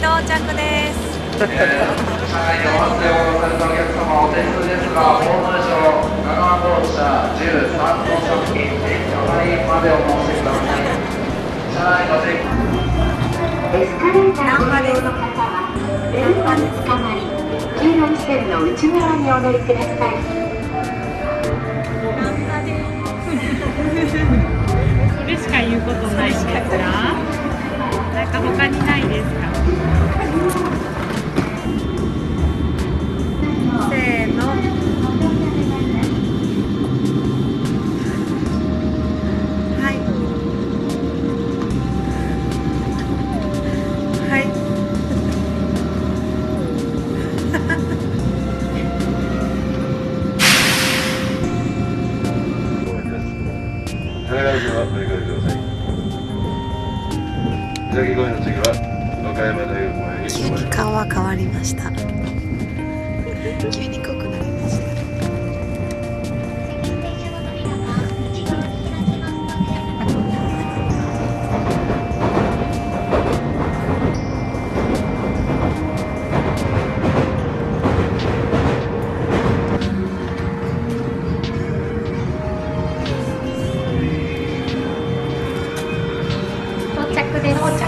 到着です。 車内でお待ちをされたお客様、お手数ですが、大野省長野号車13号車付近、駅隣までお申しください。車内のチェック。エスカレーターご利用の方は、電波につかまり、黄色い線の内側にお乗りください。 これしか言うことないんですが、なんか他にないですか？せーの。はい。はい。 お願いします。お願いください。じゃあ、ごめんの次は和歌山大学前に。 急に顔は変わりました。急に濃くなりました。 到着です。到着。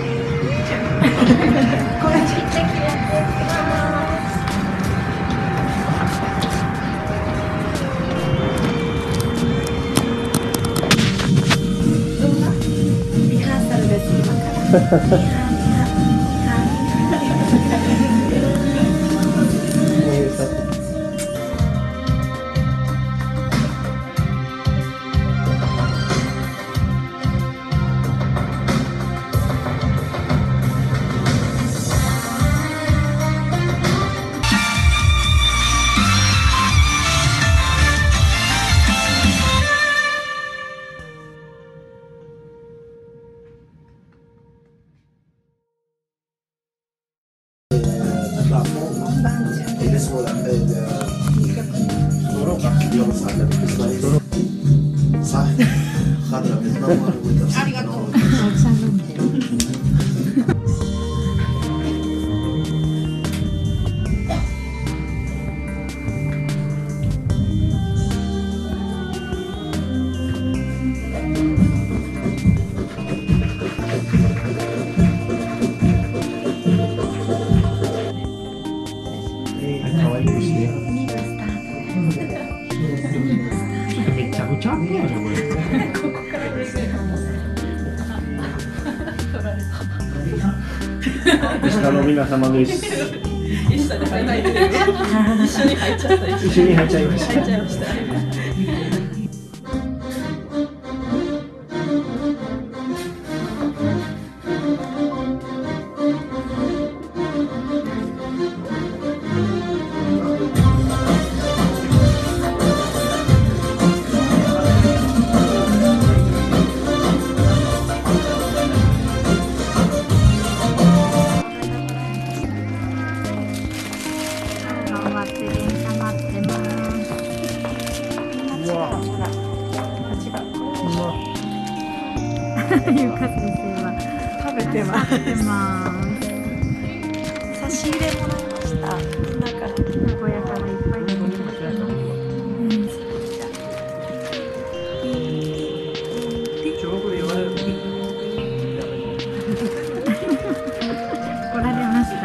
これちっちゃくやってきます。リハーサルです。今から。 ありがとう。 めちゃくちゃアップやねこれ。下の皆様です。 一緒に入っちゃった。 一緒に入っちゃいました。 頑張って電車待ってます。ゆか先生は食べてます。 食べてます。 差し入れもらいました。みんなから。 名古屋からいっぱい来てます。怒られました。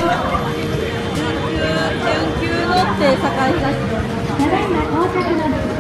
準急乗って堺市。ただいま到着の